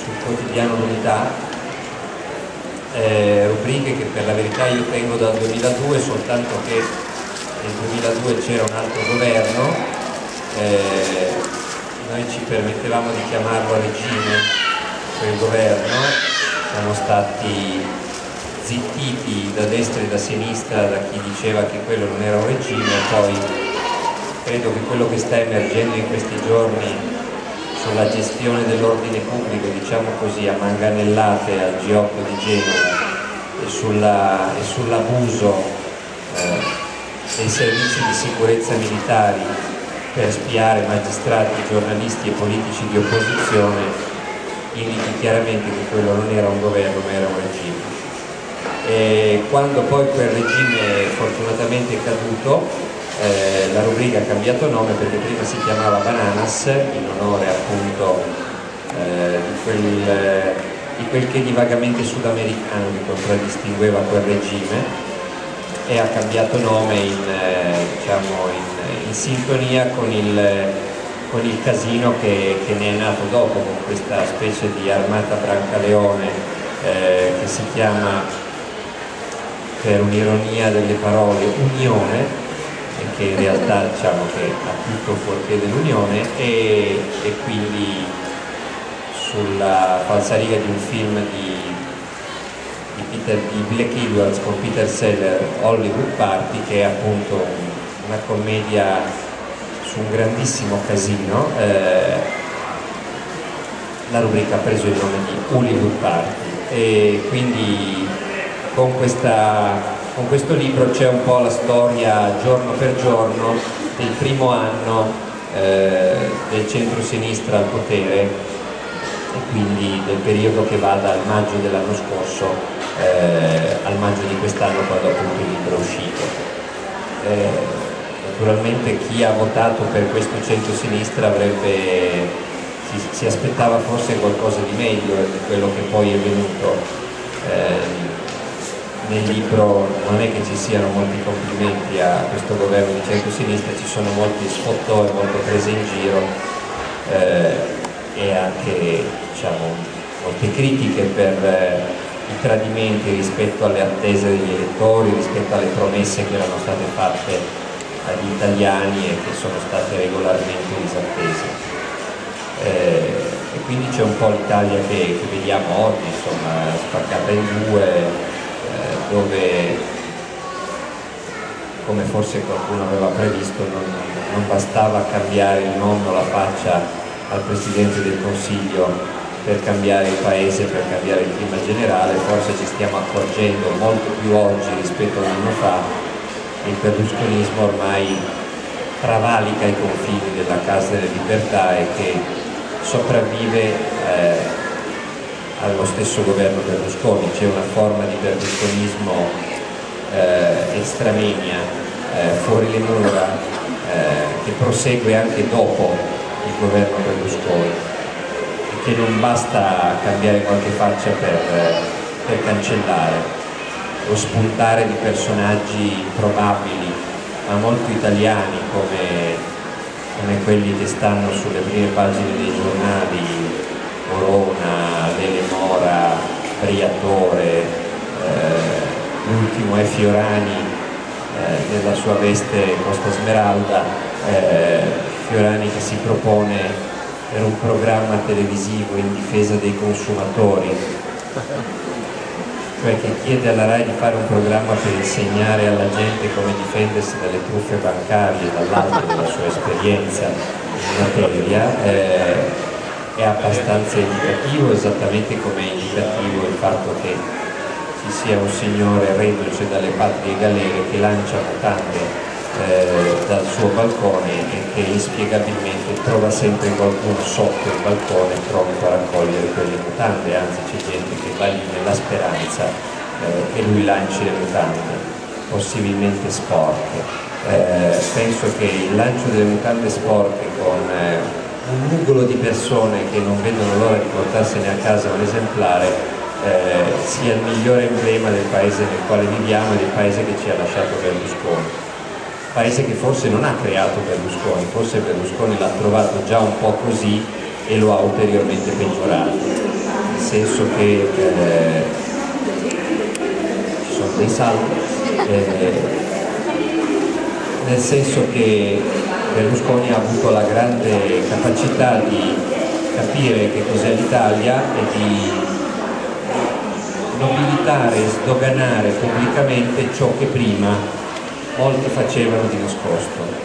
sul quotidiano L'Unità, rubriche che per la verità io tengo dal 2002, soltanto che nel 2002 c'era un altro governo, noi ci permettevamo di chiamarlo a regime quel governo, siamo stati zittiti da destra e da sinistra da chi diceva che quello non era un regime. Poi credo che quello che sta emergendo in questi giorni sulla gestione dell'ordine pubblico, diciamo così, a manganellate al G8 di Genova e sull'abuso dei servizi di sicurezza militari per spiare magistrati, giornalisti e politici di opposizione, indichi chiaramente che quello non era un governo ma era un regime. E quando poi quel regime fortunatamente è caduto, la rubrica ha cambiato nome, perché prima si chiamava Bananas, in onore appunto di quel che di vagamente sudamericano che contraddistingueva quel regime, e ha cambiato nome in sintonia con il casino che ne è nato dopo, con questa specie di armata Brancaleone che si chiama, per un'ironia delle parole, Unione, e che in realtà diciamo che ha tutto fuorché dell'Unione, e quindi sulla falsariga di un film di Black Edwards con Peter Sellers, Hollywood Party, che è appunto una commedia su un grandissimo casino. La rubrica ha preso il nome di Hollywood Party, e quindi con questo libro c'è un po' la storia giorno per giorno del primo anno del centro-sinistra al potere, e quindi del periodo che va dal maggio dell'anno scorso al maggio di quest'anno, quando appunto il libro è uscito. Naturalmente chi ha votato per questo centro-sinistra si aspettava forse qualcosa di meglio di quello che poi è venuto. Nel libro non è che ci siano molti complimenti a questo governo di centro-sinistra, ci sono molti sfottò e molte prese in giro, e anche, diciamo, molte critiche per i tradimenti rispetto alle attese degli elettori, rispetto alle promesse che erano state fatte agli italiani e che sono state regolarmente disattese. E quindi c'è un po' l'Italia che vediamo oggi, insomma, spaccata in due, dove, come forse qualcuno aveva previsto, non bastava cambiare il nome o la faccia al Presidente del Consiglio per cambiare il Paese, per cambiare il clima generale. Forse ci stiamo accorgendo molto più oggi rispetto a un anno fa che il berlusconismo ormai travalica i confini della Casa delle Libertà e che sopravvive allo stesso governo Berlusconi. C'è una forma di berlusconismo extramenia, fuori le mura, che prosegue anche dopo il governo Berlusconi, e che non basta cambiare qualche faccia per cancellare o spuntare di personaggi improbabili ma molto italiani, come quelli che stanno sulle prime pagine dei giornali: Corona, Lele Mora, Briatore, l'ultimo è Fiorani nella sua veste Costa Smeralda, Fiorani che si propone per un programma televisivo in difesa dei consumatori, cioè che chiede alla RAI di fare un programma per insegnare alla gente come difendersi dalle truffe bancarie, dall'alto della sua esperienza in materia. È abbastanza indicativo, esattamente come è indicativo il fatto che ci sia un signore reduce dalle patrie galere che lancia mutande dal suo balcone e che inspiegabilmente trova sempre qualcuno sotto il balcone pronto a raccogliere quelle mutande. Anzi, c'è gente che va lì nella speranza che lui lanci le mutande, possibilmente sporche. Penso che il lancio delle mutande sporche con un nugolo di persone che non vedono l'ora di portarsene a casa un esemplare sia il migliore emblema del paese nel quale viviamo e del paese che ci ha lasciato Berlusconi. Paese che forse non ha creato Berlusconi, forse Berlusconi l'ha trovato già un po' così e lo ha ulteriormente peggiorato. senso che ci sono dei saldi, nel senso che Berlusconi ha avuto la grande capacità di capire che cos'è l'Italia e di nobilitare e sdoganare pubblicamente ciò che prima molti facevano di nascosto.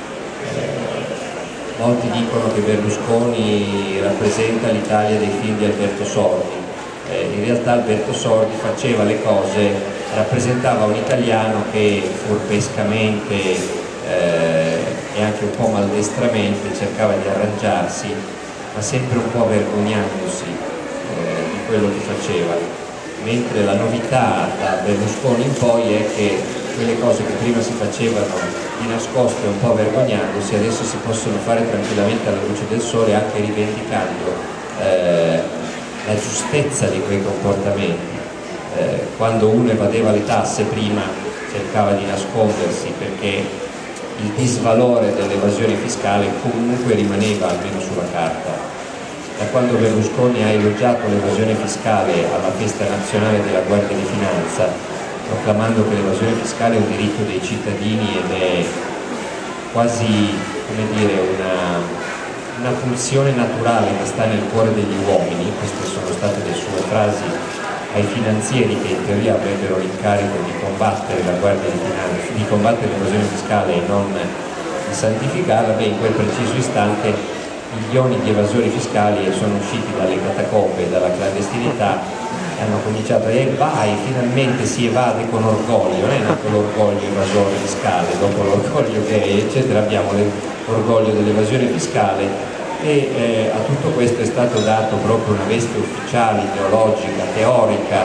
Molti dicono che Berlusconi rappresenta l'Italia dei film di Alberto Sordi. In realtà Alberto Sordi faceva le cose, rappresentava un italiano che furbescamente e anche un po' maldestramente cercava di arrangiarsi, ma sempre un po' vergognandosi di quello che faceva. Mentre la novità da Berlusconi in poi è che quelle cose che prima si facevano di nascosto e un po' vergognandosi, adesso si possono fare tranquillamente alla luce del sole, anche rivendicando la giustezza di quei comportamenti. Quando uno evadeva le tasse prima cercava di nascondersi perché il disvalore dell'evasione fiscale comunque rimaneva almeno sulla carta. Da quando Berlusconi ha elogiato l'evasione fiscale alla festa nazionale della Guardia di Finanza, proclamando che l'evasione fiscale è un diritto dei cittadini ed è quasi, come dire, una pulsione naturale che sta nel cuore degli uomini, queste sono state le sue frasi ai finanzieri che in teoria avrebbero l'incarico di combattere la Guardia di Finanza, di combattere l'evasione fiscale e non di santificarla, in quel preciso istante milioni di evasori fiscali sono usciti dalle catacombe, dalla clandestinità e hanno cominciato a dire vai, finalmente si evade con orgoglio, non è nato l'orgoglio evasore fiscale, dopo l'orgoglio gay eccetera abbiamo l'orgoglio dell'evasione fiscale e a tutto questo è stato dato proprio una veste ufficiale, ideologica, teorica,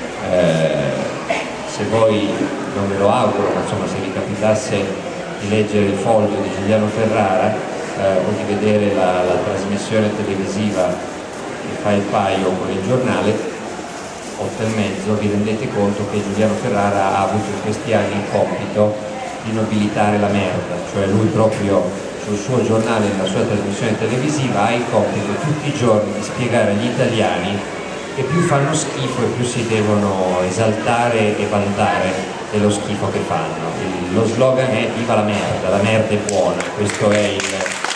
se voi non me lo auguro, ma insomma se vi capitasse di leggere il foglio di Giuliano Ferrara o di vedere la trasmissione televisiva che fa il paio con il giornale 8:30, vi rendete conto che Giuliano Ferrara ha avuto in questi anni il compito di nobilitare la merda, cioè lui proprio sul suo giornale, nella sua trasmissione televisiva ha il compito tutti i giorni di spiegare agli italiani che più fanno schifo e più si devono esaltare e vantare dello schifo che fanno. Lo slogan è viva la merda è buona, questo è il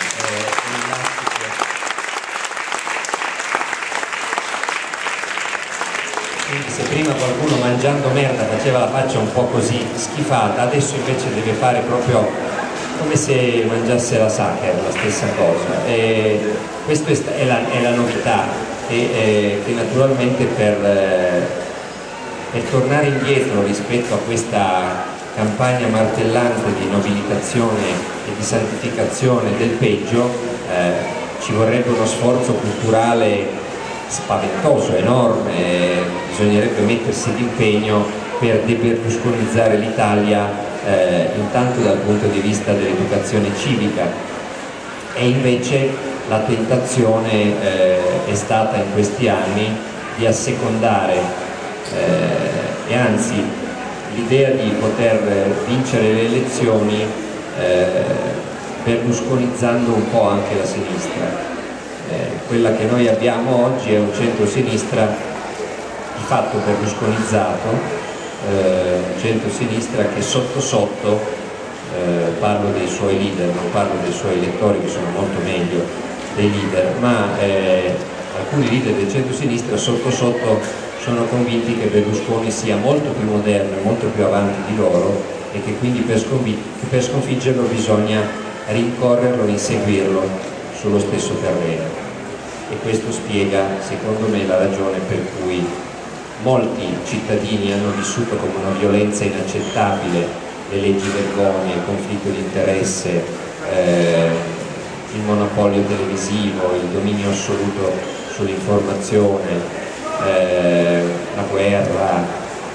quindi se prima qualcuno mangiando merda faceva la faccia un po' così schifata, adesso invece deve fare proprio come se mangiasse la Sacher, la stessa cosa. E questa è la novità che naturalmente per tornare indietro rispetto a questa campagna martellante di nobilitazione e di santificazione del peggio ci vorrebbe uno sforzo culturale spaventoso, enorme, bisognerebbe mettersi d'impegno per deberlusconizzare l'Italia intanto dal punto di vista dell'educazione civica e invece la tentazione è stata in questi anni di assecondare e anzi l'idea di poter vincere le elezioni berlusconizzando un po' anche la sinistra. Quella che noi abbiamo oggi è un centro-sinistra di fatto berlusconizzato, un centro-sinistra che sotto sotto, parlo dei suoi leader, non parlo dei suoi elettori che sono molto meglio dei leader, ma alcuni leader del centro-sinistra sotto sotto sono convinti che Berlusconi sia molto più moderno e molto più avanti di loro e che quindi per sconfiggerlo bisogna rincorrerlo, inseguirlo sullo stesso terreno. E questo spiega, secondo me, la ragione per cui molti cittadini hanno vissuto come una violenza inaccettabile le leggi vergogne, il conflitto di interesse, il monopolio televisivo, il dominio assoluto sull'informazione, la guerra,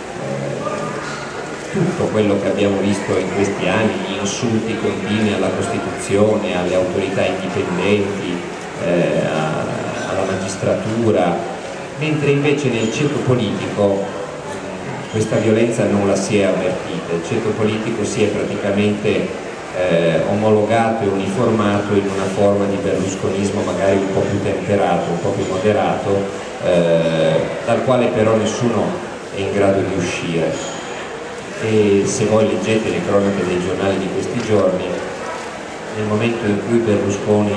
tutto quello che abbiamo visto in questi anni, gli insulti continui alla Costituzione, alle autorità indipendenti, alla magistratura, mentre invece nel ceto politico questa violenza non la si è avvertita, il ceto politico si è praticamente omologato e uniformato in una forma di berlusconismo magari un po' più temperato, un po' più moderato, dal quale però nessuno è in grado di uscire. E se voi leggete le cronache dei giornali di questi giorni, nel momento in cui Berlusconi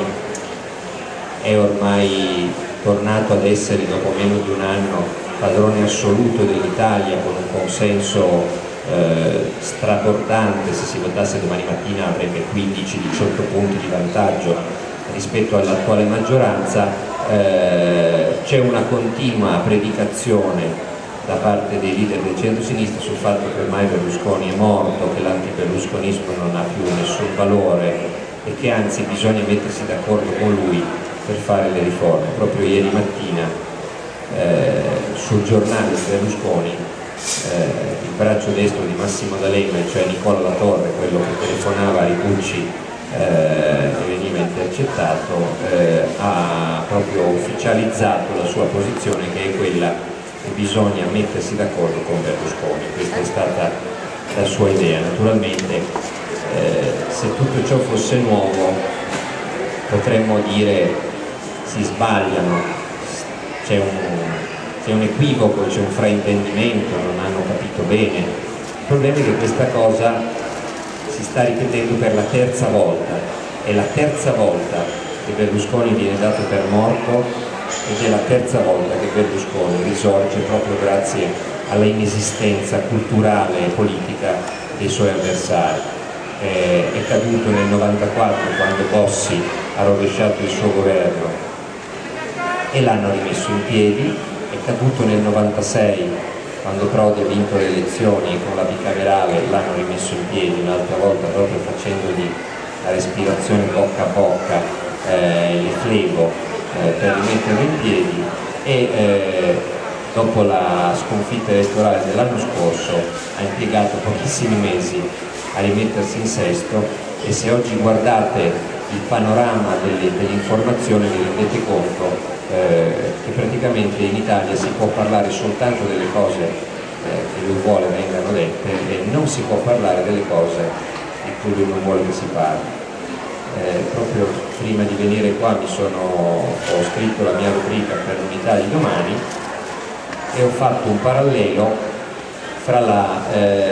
è ormai tornato ad essere, dopo meno di un anno, padrone assoluto dell'Italia, con un consenso strabordante, se si votasse domani mattina avrebbe 15-18 punti di vantaggio rispetto all'attuale maggioranza, c'è una continua predicazione da parte dei leader del centro-sinistra sul fatto che ormai Berlusconi è morto, che l'antiberlusconismo non ha più nessun valore e che anzi bisogna mettersi d'accordo con lui per fare le riforme. Proprio ieri mattina sul giornale di Berlusconi il braccio destro di Massimo D'Alema, cioè Nicola Latorre, quello che telefonava a Ricucci e veniva intercettato, ha proprio ufficializzato la sua posizione, che è quella che bisogna mettersi d'accordo con Berlusconi. Questa è stata la sua idea. Naturalmente se tutto ciò fosse nuovo potremmo dire si sbagliano, c'è un equivoco, c'è un fraintendimento, non hanno capito bene. Il problema è che questa cosa si sta ripetendo per la terza volta, è la terza volta che Berlusconi viene dato per morto ed è la terza volta che Berlusconi risorge proprio grazie alla inesistenza culturale e politica dei suoi avversari. È caduto nel 94 quando Bossi ha rovesciato il suo governo e l'hanno rimesso in piedi, è caduto nel 96 quando Prodi ha vinto le elezioni e con la bicamerale l'hanno rimesso in piedi un'altra volta, proprio facendogli la respirazione bocca a bocca, il flebo per rimetterlo in piedi, e dopo la sconfitta elettorale dell'anno scorso ha impiegato pochissimi mesi a rimettersi in sesto, e se oggi guardate il panorama dell'informazione vi rendete conto che praticamente in Italia si può parlare soltanto delle cose che lui vuole vengano dette e non si può parlare delle cose di cui lui non vuole che si parli. Proprio prima di venire qua ho scritto la mia rubrica per l'Unità di domani e ho fatto un parallelo fra la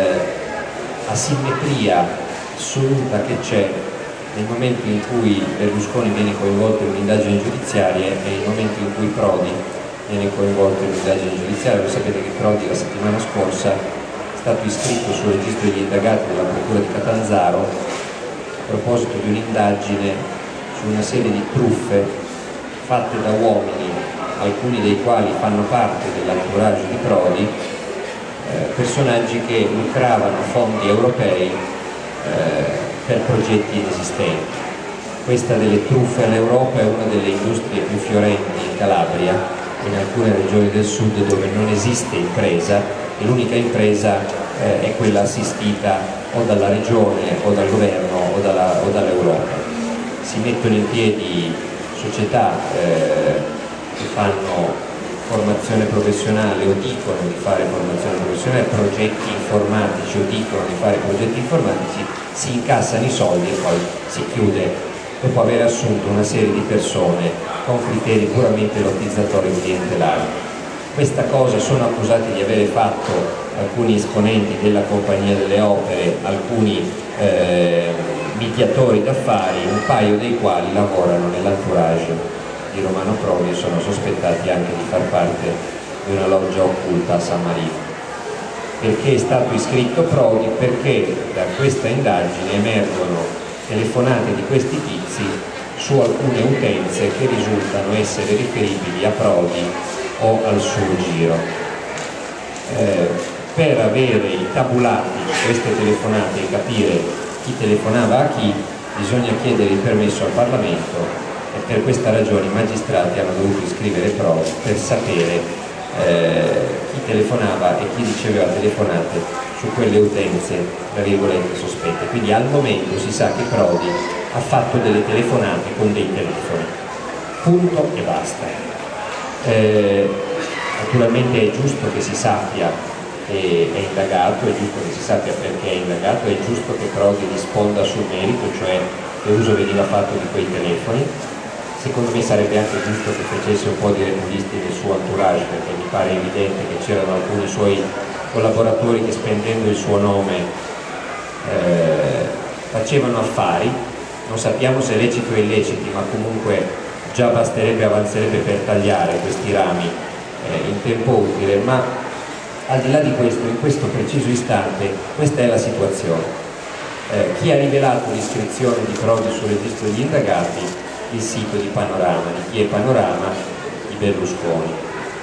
asimmetria assoluta che c'è nel momento in cui Berlusconi viene coinvolto in un'indagine giudiziaria e il momento in cui Prodi viene coinvolto in un'indagine giudiziaria. Lo sapete che Prodi la settimana scorsa è stato iscritto sul registro degli indagati della Procura di Catanzaro a proposito di un'indagine su una serie di truffe fatte da uomini, alcuni dei quali fanno parte dell'entourage di Prodi, personaggi che lucravano fondi europei per progetti inesistenti. Questa delle truffe all'Europa è una delle industrie più fiorenti in Calabria, in alcune regioni del sud dove non esiste impresa e l'unica impresa è quella assistita o dalla regione o dal governo o dall'Europa. Si mettono in piedi società che fanno formazione professionale o dicono di fare formazione professionale, progetti informatici o dicono di fare progetti informatici, si incassano i soldi e poi si chiude dopo aver assunto una serie di persone con criteri puramente lottizzatori o clientelari. Questa cosa sono accusati di avere fatto alcuni esponenti della Compagnia delle Opere, alcuni mediatori d'affari, un paio dei quali lavorano nell'entourage di Romano Prodi e sono sospettati anche di far parte di una loggia occulta a San Marino. Perché è stato iscritto Prodi? Perché da questa indagine emergono telefonate di questi tizi su alcune utenze che risultano essere riferibili a Prodi o al suo giro. Per avere i tabulati di queste telefonate e capire chi telefonava a chi, bisogna chiedere il permesso al Parlamento, e per questa ragione i magistrati hanno dovuto iscrivere Prodi per sapere chi telefonava e chi riceveva telefonate su quelle utenze tra virgolette sospette. Quindi al momento si sa che Prodi ha fatto delle telefonate con dei telefoni, punto e basta. Naturalmente è giusto che si sappia che è indagato, è giusto che si sappia perché è indagato, è giusto che Prodi risponda sul merito, cioè che uso veniva fatto di quei telefoni. Secondo me sarebbe anche giusto che facesse un po' di repulisti nel suo entourage, perché mi pare evidente che c'erano alcuni suoi collaboratori che, spendendo il suo nome, facevano affari, non sappiamo se leciti o illeciti, ma comunque già avanzerebbe per tagliare questi rami in tempo utile. Ma al di là di questo, in questo preciso istante, questa è la situazione. Chi ha rivelato l'iscrizione di Prodi sul registro degli indagati? Il sito di Panorama. Di chi è Panorama? Di Berlusconi.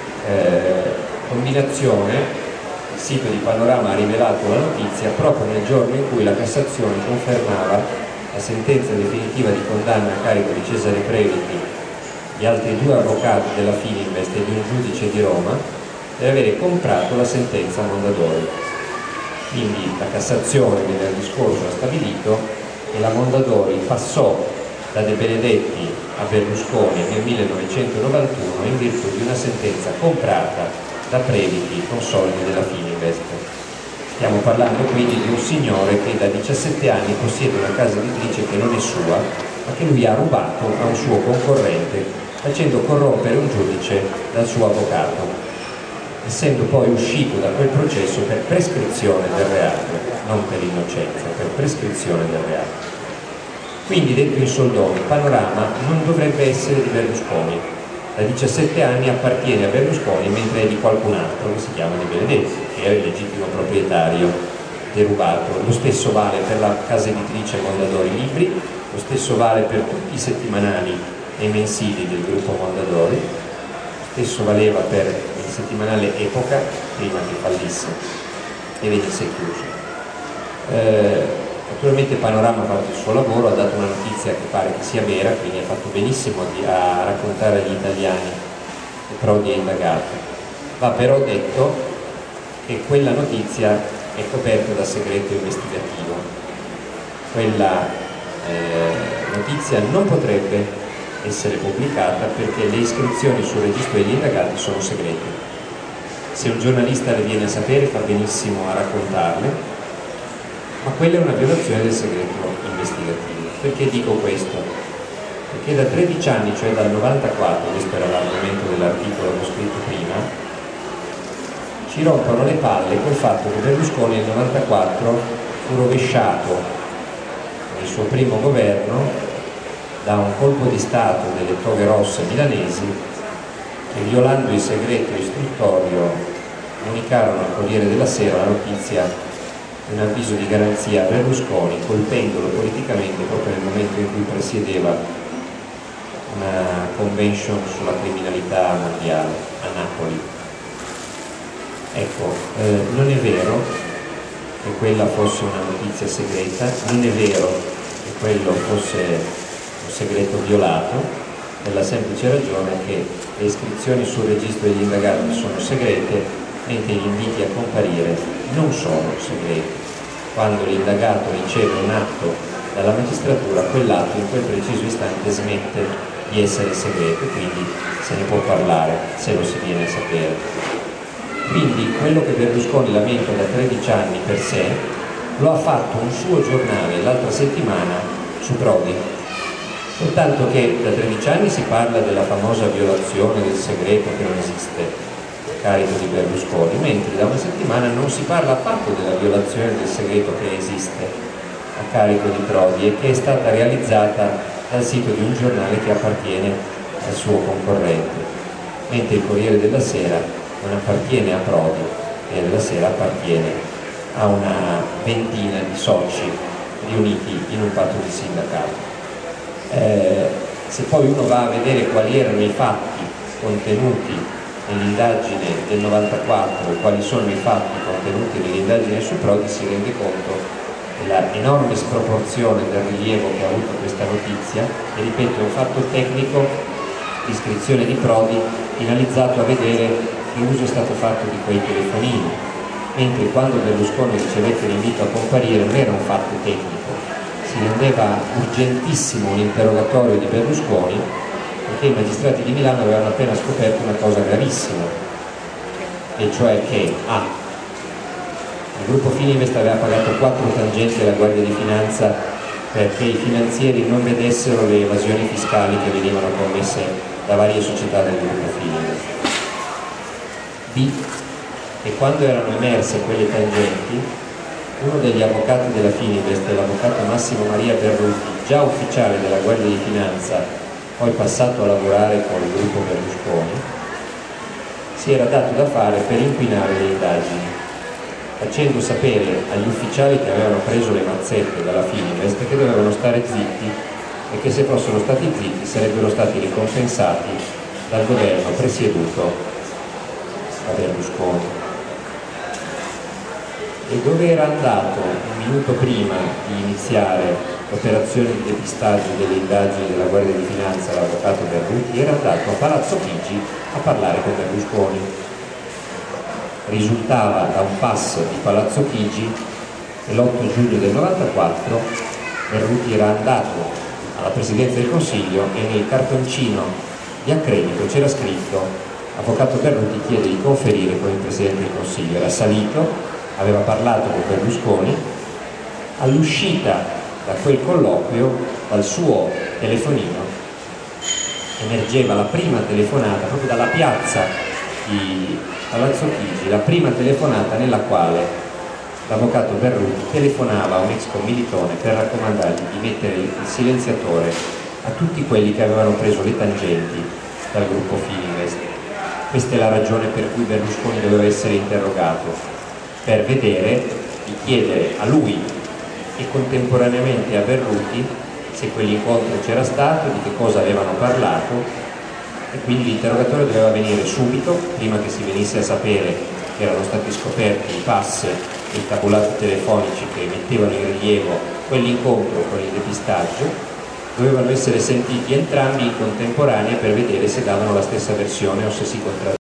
Combinazione: il sito di Panorama ha rivelato la notizia proprio nel giorno in cui la Cassazione confermava la sentenza definitiva di condanna a carico di Cesare Previti, di altri 2 avvocati della Fininvest e di un giudice di Roma per avere comprato la sentenza Mondadori. Quindi la Cassazione venerdì scorso ha stabilito che la Mondadori passò da De Benedetti a Berlusconi nel 1991 in virtù di una sentenza comprata da Previti con soldi della Fininvest. Stiamo parlando quindi di un signore che da 17 anni possiede una casa editrice che non è sua, ma che lui ha rubato a un suo concorrente, facendo corrompere un giudice dal suo avvocato, essendo poi uscito da quel processo per prescrizione del reato, non per innocenza, per prescrizione del reato. Quindi, detto in soldoni, Panorama non dovrebbe essere di Berlusconi. Da 17 anni appartiene a Berlusconi, mentre è di qualcun altro che si chiama De Benedetti, che era il legittimo proprietario derubato. Lo stesso vale per la casa editrice Mondadori Libri, lo stesso vale per tutti i settimanali e i mensili del gruppo Mondadori, lo stesso valeva per il settimanale Epoca, prima che fallisse e venisse chiuso. Naturalmente Panorama ha fatto il suo lavoro, ha dato una notizia che pare che sia vera, quindi ha fatto benissimo a raccontare agli italiani che Prodi è indagato. Va però detto che quella notizia è coperta da segreto investigativo. Quella notizia non potrebbe essere pubblicata perché le iscrizioni sul registro degli indagati sono segrete. Se un giornalista le viene a sapere fa benissimo a raccontarle, ma quella è una violazione del segreto investigativo. Perché dico questo? Perché da 13 anni, cioè dal 94, questo era l'argomento dell'articolo che ho scritto prima, ci rompono le palle col fatto che Berlusconi nel 94 fu rovesciato nel suo primo governo da un colpo di stato delle toghe rosse milanesi che, violando il segreto istruttorio, comunicarono al Corriere della Sera la notizia un avviso di garanzia a Berlusconi, colpendolo politicamente proprio nel momento in cui presiedeva una convention sulla criminalità mondiale a Napoli. Ecco, non è vero che quella fosse una notizia segreta, non è vero che quello fosse un segreto violato, per la semplice ragione che le iscrizioni sul registro degli indagati sono segrete, mentre gli inviti a comparire non sono segreti. Quando l'indagato riceve un atto dalla magistratura, quell'atto in quel preciso istante smette di essere segreto e quindi se ne può parlare se lo si viene a sapere. Quindi quello che Berlusconi lamenta da 13 anni per sé lo ha fatto un suo giornale l'altra settimana su Prodi, soltanto che da 13 anni si parla della famosa violazione del segreto che non esiste a carico di Berlusconi, mentre da una settimana non si parla affatto della violazione del segreto che esiste a carico di Prodi e che è stata realizzata dal sito di un giornale che appartiene al suo concorrente, mentre il Corriere della Sera non appartiene a Prodi, il Corriere della Sera appartiene a una ventina di soci riuniti in un patto di sindacato. Se poi uno va a vedere quali erano i fatti contenuti nell'indagine del 94 e quali sono i fatti contenuti nell'indagine su Prodi, si rende conto della enorme sproporzione del rilievo che ha avuto questa notizia e, ripeto, è un fatto tecnico, l'iscrizione di Prodi, finalizzato a vedere che uso è stato fatto di quei telefonini, mentre quando Berlusconi ricevette l'invito a comparire non era un fatto tecnico, si rendeva urgentissimo un interrogatorio di Berlusconi perché i magistrati di Milano avevano appena scoperto una cosa gravissima, e cioè che il gruppo Fininvest aveva pagato 4 tangenti alla Guardia di Finanza perché i finanzieri non vedessero le evasioni fiscali che venivano commesse da varie società del gruppo Fininvest. B, che quando erano emerse quelle tangenti, uno degli avvocati della Fininvest, l'avvocato Massimo Maria Berruti, già ufficiale della Guardia di Finanza, poi passato a lavorare con il gruppo Berlusconi, si era dato da fare per inquinare le indagini, facendo sapere agli ufficiali che avevano preso le mazzette dalla Fininvest che dovevano stare zitti e che se fossero stati zitti sarebbero stati ricompensati dal governo presieduto da Berlusconi. E dove era andato un minuto prima di iniziare l'operazione di depistaggio delle indagini della Guardia di Finanza l'avvocato Berruti, era andato a Palazzo Chigi a parlare con Berlusconi. Risultava da un passo di Palazzo Chigi che l'8 giugno del 94 Berruti era andato alla Presidenza del Consiglio e nel cartoncino di accredito c'era scritto: avvocato Berruti chiede di conferire con il Presidente del Consiglio. Era salito, aveva parlato con Berlusconi. All'uscita da quel colloquio, dal suo telefonino, emergeva la prima telefonata, proprio dalla piazza di Palazzo Chigi, la prima telefonata nella quale l'avvocato Berruti telefonava a un ex commilitone per raccomandargli di mettere il silenziatore a tutti quelli che avevano preso le tangenti dal gruppo Fininvest. Questa è la ragione per cui Berlusconi doveva essere interrogato, per vedere, di chiedere a lui e contemporaneamente a Berruti se quell'incontro c'era stato, di che cosa avevano parlato, e quindi l'interrogatorio doveva avvenire subito, prima che si venisse a sapere che erano stati scoperti i pass e i tabulati telefonici che mettevano in rilievo quell'incontro con il depistaggio. Dovevano essere sentiti entrambi in contemporanea per vedere se davano la stessa versione o se si contraddicevano.